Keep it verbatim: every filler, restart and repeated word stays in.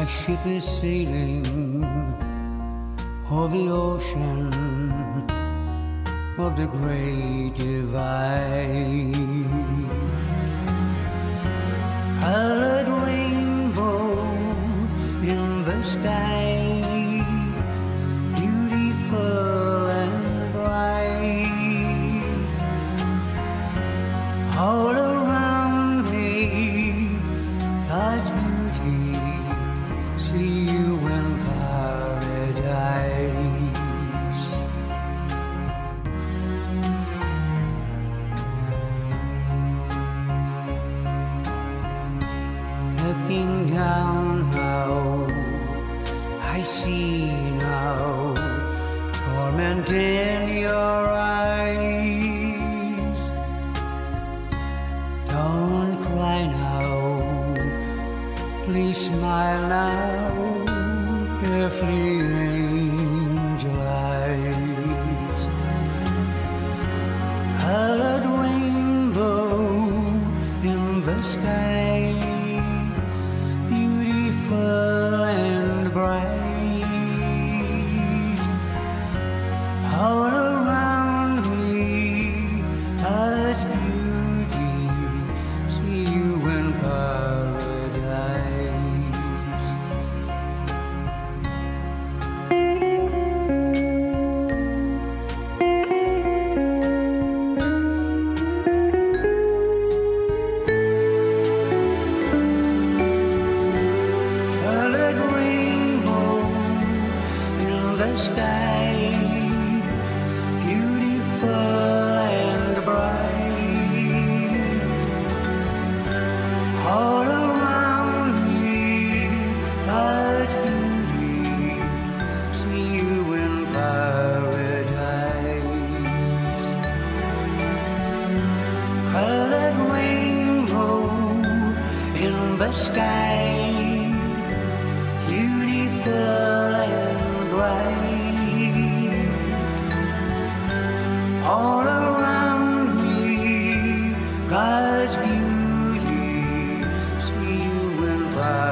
My ship is sailing o'er the ocean of the great divide. Colored rainbow in the sky, beautiful and bright. All around me, God's beauty, see you in paradise. Looking down now, I see now torment in your eyes. Don't cry now, please smile now, carefully angel eyes. Colored rainbow in the sky, beautiful and bright. All around me, God's beauty, see you in paradise. Colored rainbow in the sky, beautiful and bright. All around me, God's beauty, see you in paradise. Colored rainbow in the sky, beautiful and bright. All around me, God's beauty, see you in paradise.